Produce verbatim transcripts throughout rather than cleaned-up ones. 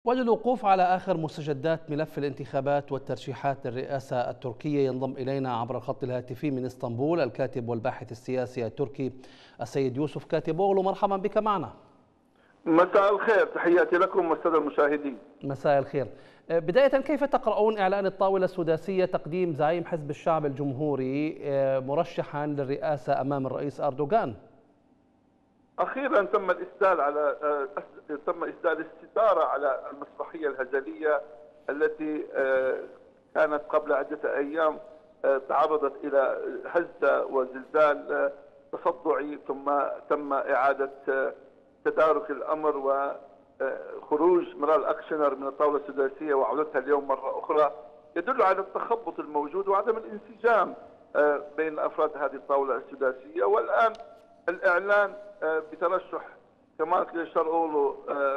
وللوقوف على آخر مستجدات ملف الانتخابات والترشيحات للرئاسة التركية ينضم إلينا عبر الخط الهاتفي من اسطنبول الكاتب والباحث السياسي التركي السيد يوسف كاتب أوغلو. مرحبا بك معنا. مساء الخير، تحياتي لكم والسادة المشاهدين. مساء الخير. بداية، كيف تقرؤون إعلان الطاولة السداسية تقديم زعيم حزب الشعب الجمهوري مرشحا للرئاسة أمام الرئيس أردوغان؟ أخيرا تم الإسدال على تم إسدال الستارة على المسرحية الهزلية التي كانت قبل عدة أيام تعرضت إلى هزة وزلزال تصدعي، ثم تم إعادة تدارك الأمر وخروج مرال أكشنر من الطاولة السداسية وعودتها اليوم مرة أخرى، يدل على التخبط الموجود وعدم الانسجام بين أفراد هذه الطاولة السداسية. والآن الإعلان بترشح كمال كليشداروغلو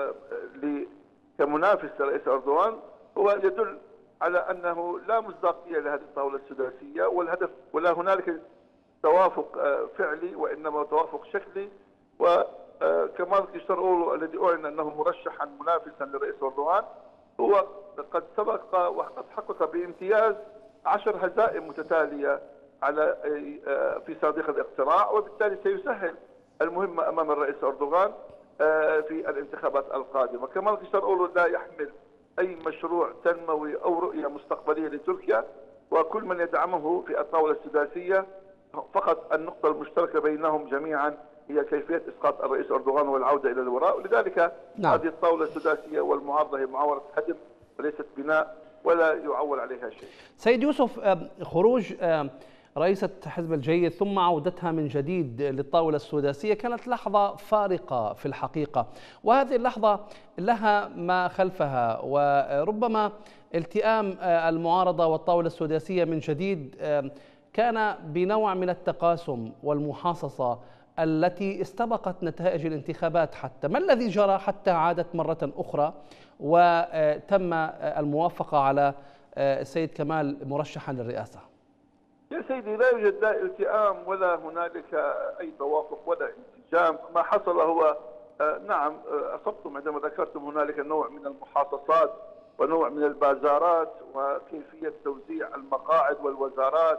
كمنافس لرئيس أردوغان هو يدل على أنه لا مصداقية لهذه الطاولة السداسية، والهدف ولا هنالك توافق فعلي وإنما توافق شكلي. وكمال كليشداروغلو الذي أعلن أنه مرشحا منافسا لرئيس أردوغان هو قد سبق وقد حقق بامتياز عشر هزائم متتالية على في صناديق الاقتراع، وبالتالي سيسهل المهمة أمام الرئيس أردوغان في الانتخابات القادمة. كمال كليشداروغلو لا يحمل أي مشروع تنموي أو رؤية مستقبلية لتركيا، وكل من يدعمه في الطاولة السداسية فقط النقطة المشتركة بينهم جميعا هي كيفية إسقاط الرئيس أردوغان والعودة إلى الوراء. ولذلك نعم. هذه الطاولة السداسية والمعارضة هي معاورة هدم وليست بناء، ولا يعول عليها شيء. سيد يوسف، خروج رئيسة حزب الجيد ثم عودتها من جديد للطاولة السداسية كانت لحظة فارقة في الحقيقة، وهذه اللحظة لها ما خلفها، وربما التئام المعارضة والطاولة السداسية من جديد كان بنوع من التقاسم والمحاصصة التي استبقت نتائج الانتخابات. حتى ما الذي جرى حتى عادت مرة أخرى وتم الموافقة على السيد كمال مرشحا للرئاسة؟ يا سيدي، لا يوجد لا التئام ولا هنالك أي توافق ولا انسجام. ما حصل هو نعم أصبتم عندما ذكرتم هنالك نوع من المحاصصات ونوع من البازارات وكيفية توزيع المقاعد والوزارات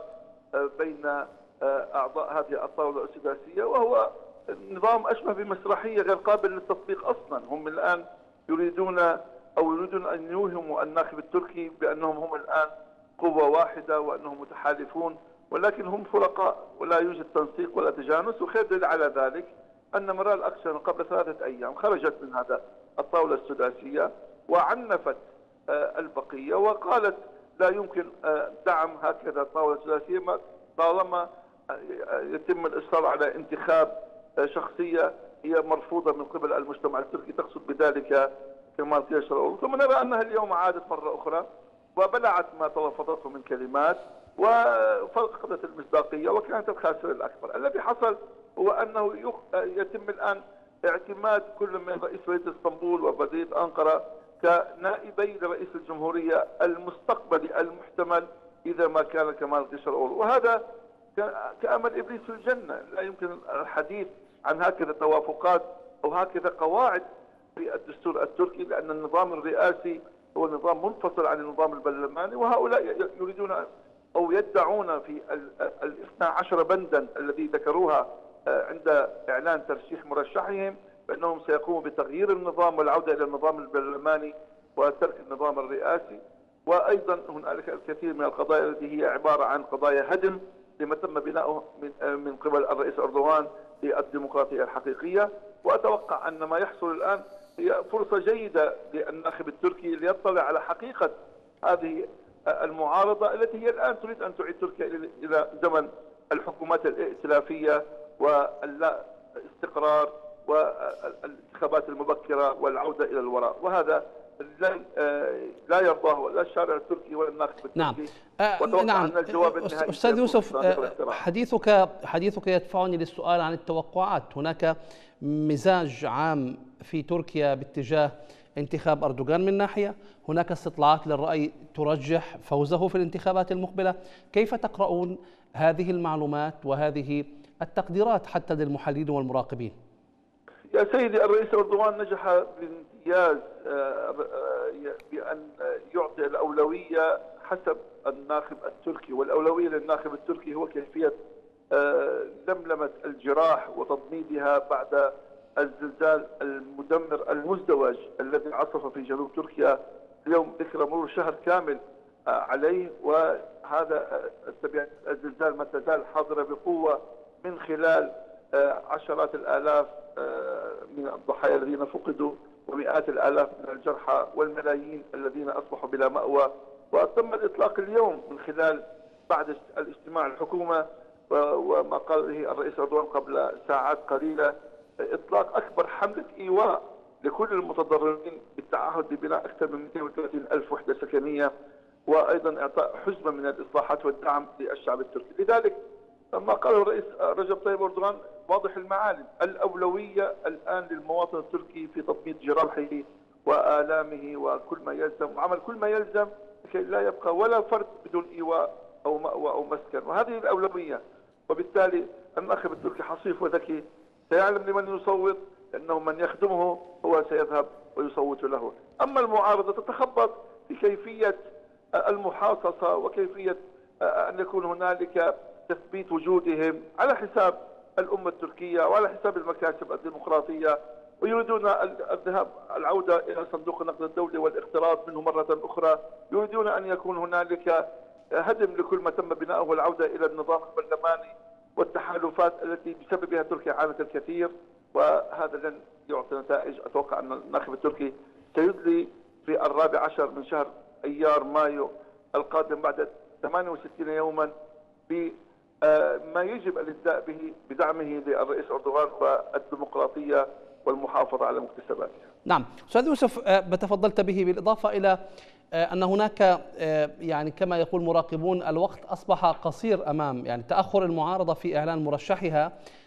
بين أعضاء هذه الطاولة السداسية، وهو نظام أشبه بمسرحية غير قابل للتطبيق أصلا. هم الآن يريدون أو يريدون أن يوهموا الناخب التركي بأنهم هم الآن قوة واحدة وأنهم متحالفون، ولكن هم فرقاء ولا يوجد تنسيق ولا تجانس. وخير دليل على ذلك أن مرال أكشنر قبل ثلاثة أيام خرجت من هذا الطاولة السداسية وعنفت البقية وقالت لا يمكن دعم هكذا الطاولة السداسية طالما يتم الإصرار على انتخاب شخصية هي مرفوضة من قبل المجتمع التركي، تقصد بذلك كمال كليشداروغلو. ثم نرى أنها اليوم عادت مرة أخرى وبلعت ما تلفظته من كلمات وفقدت المصداقية وكانت الخاسر الأكبر. الذي حصل هو أنه يتم الآن اعتماد كل من رئيس ولاية اسطنبول وبلدية أنقرة كنائبي لرئيس الجمهورية المستقبلي المحتمل إذا ما كان كمال كليشداروغلو، وهذا كأمل إبليس في الجنة. لا يمكن الحديث عن هكذا توافقات أو هكذا قواعد في الدستور التركي، لأن النظام الرئاسي هو نظام منفصل عن النظام البرلماني، وهؤلاء يريدون أو يدعون في الاثنى عشر بندا الذي ذكروها عند إعلان ترشيح مرشحهم بأنهم سيقوموا بتغيير النظام والعودة إلى النظام البرلماني وترك النظام الرئاسي. وأيضا هنالك الكثير من القضايا التي هي عبارة عن قضايا هدم لما تم بناؤه من قبل الرئيس أردوغان للديمقراطية الحقيقية. وأتوقع أن ما يحصل الآن هي فرصة جيدة للناخب التركي ليطلع على حقيقة هذه المعارضة التي هي الآن تريد أن تعيد تركيا إلى زمن الحكومات الائتلافية واللا استقرار والانتخابات المبكرة والعودة إلى الوراء، وهذا لا لا يرضاه لا الشارع التركي ولا الناخب التركي. نعم آه نعم أن الجواب النهائي. أستاذ يوسف، حديثك حديثك يدفعني للسؤال عن التوقعات. هناك مزاج عام في تركيا باتجاه انتخاب أردوغان من ناحية، هناك استطلاعات للرأي ترجح فوزه في الانتخابات المقبلة. كيف تقرؤون هذه المعلومات وهذه التقديرات حتى للمحللين والمراقبين؟ يا سيدي، الرئيس أردوغان نجح بامتياز أن يعطي الأولوية حسب الناخب التركي، والأولوية للناخب التركي هو كيفية لملمة الجراح وتضميدها بعد الزلزال المدمر المزدوج الذي عصف في جنوب تركيا اليوم، ذكرى مرور شهر كامل عليه. وهذا الزلزال ما تزال حاضرة بقوة من خلال عشرات الآلاف من الضحايا الذين فقدوا ومئات الآلاف من الجرحى والملايين الذين أصبحوا بلا مأوى. وتم الإطلاق اليوم من خلال بعد الاجتماع الحكومة وما قال به الرئيس أردوغان قبل ساعات قليلة إطلاق أكبر حملة إيواء لكل المتضررين بالتعهد ببناء أكثر من مئتين وثلاثين ألف وحدة سكنية، وأيضا إعطاء حزمة من الإصلاحات والدعم للشعب التركي. لذلك ما قاله الرئيس رجب طيب أردوغان واضح المعالم، الأولوية الآن للمواطن التركي في تضميد جراحه وآلامه وكل ما يلزم، وعمل كل ما يلزم لكي لا يبقى ولا فرد بدون إيواء أو مأوى أو مسكن، وهذه الأولوية. وبالتالي الناخب التركي حصيف وذكي سيعلم لمن يصوت، لأنه من يخدمه هو سيذهب ويصوت له. أما المعارضة تتخبط في كيفية المحاصصة وكيفية أن يكون هنالك تثبيت وجودهم على حساب الأمة التركية وعلى حساب المكاسب الديمقراطية، ويريدون الذهاب العودة إلى صندوق النقد الدولي والاقتراض منه مرة أخرى، يريدون أن يكون هنالك هدم لكل ما تم بناؤه والعودة إلى النظام البرلماني والتحالفات التي بسببها تركيا عانت الكثير. وهذا لن يعطي نتائج. أتوقع أن الناخب التركي سيدلي في الرابع عشر من شهر أيار مايو القادم بعد ثمانية وستين يوما بما يجب الإبداء به بدعمه للرئيس أردوغان والديمقراطية والمحافظة على مكتسباتها. نعم أستاذ يوسف، بتفضلت به بالإضافة إلى أن هناك يعني كما يقول مراقبون الوقت أصبح قصير أمام يعني تأخر المعارضة في إعلان مرشحها،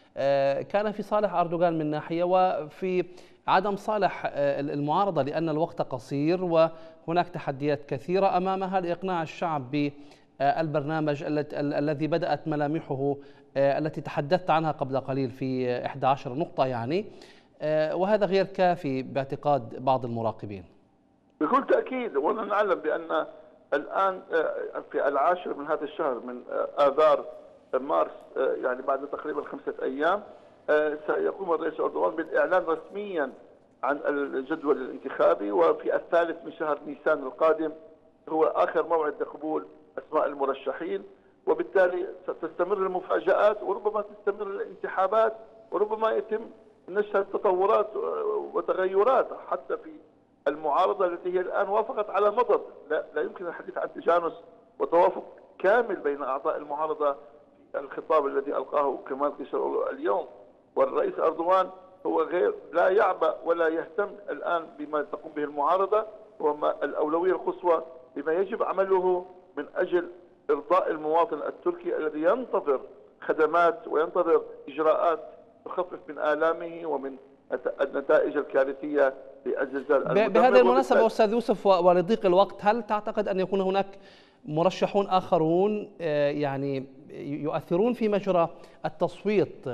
كان في صالح أردوغان من ناحية وفي عدم صالح المعارضة لأن الوقت قصير وهناك تحديات كثيرة أمامها لإقناع الشعب بالبرنامج الذي بدأت ملامحه التي تحدثت عنها قبل قليل في إحدى عشرة نقطة يعني، وهذا غير كافي باعتقاد بعض المراقبين. بكل تأكيد، ونحن نعلم بأن الآن في العاشر من هذا الشهر من آذار مارس يعني بعد تقريبا خمسة أيام سيقوم الرئيس أردوغان بالإعلان رسميا عن الجدول الانتخابي، وفي الثالث من شهر نيسان القادم هو آخر موعد لقبول أسماء المرشحين. وبالتالي ستستمر المفاجآت وربما تستمر الانسحابات وربما يتم نشهد تطورات وتغيرات حتى في المعارضة التي هي الآن وافقت على مضض. لا, لا يمكن الحديث عن تجانس وتوافق كامل بين أعضاء المعارضة في الخطاب الذي ألقاه كمال كليشدارoglu اليوم. والرئيس أردوغان هو غير لا يعبأ ولا يهتم الآن بما تقوم به المعارضة، وما الأولوية القصوى بما يجب عمله من أجل إرضاء المواطن التركي الذي ينتظر خدمات وينتظر إجراءات تخفف من آلامه ومن النتائج الكارثية للزلزال. بهذه المناسبة أستاذ يوسف ولضيق الوقت، هل تعتقد أن يكون هناك مرشحون آخرون يعني يؤثرون في مجرى التصويت؟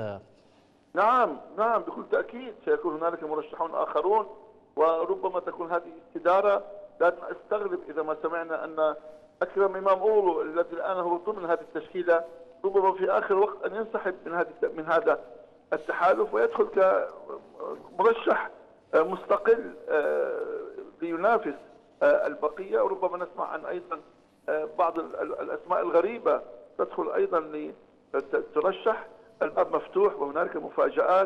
نعم نعم بكل تأكيد سيكون هنالك مرشحون آخرون، وربما تكون هذه استدارة. لا أستغرب إذا ما سمعنا أن أكرم إمام أورو الذي الآن هو ضمن هذه التشكيلة ربما في آخر وقت أن ينسحب من هذه من هذا التحالف ويدخل كمرشح مستقل لينافس البقية. وربما نسمع عن أيضا بعض الأسماء الغريبة تدخل أيضا لترشح. الباب مفتوح وهنالك مفاجآت،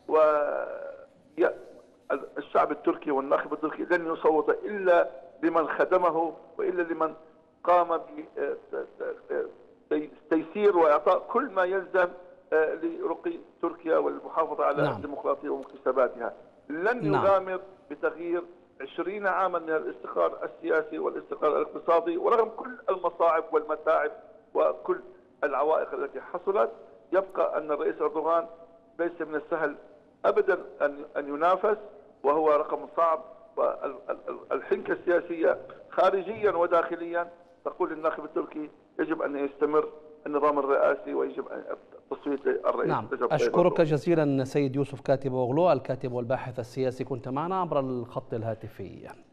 والشعب التركي والناخب التركي لن يصوت إلا لمن خدمه وإلا لمن قام بتيسير وإعطاء كل ما يلزم لرقي تركيا والمحافظة على نعم. الديمقراطية ومكتسباتها. لن نعم. يغامر بتغيير عشرين عاما من الاستقرار السياسي والاستقرار الاقتصادي، ورغم كل المصاعب والمتاعب وكل العوائق التي حصلت يبقى أن الرئيس أردوغان ليس من السهل أبدا أن أن ينافس، وهو رقم صعب. والحنكة السياسية خارجيا وداخليا تقول للناخب التركي يجب أن يستمر النظام الرئاسي ويجب أن تصويت الرئيس. نعم أشكرك جزيلا سيد يوسف كاتب أوغلو الكاتب والباحث السياسي، كنت معنا عبر الخط الهاتفي.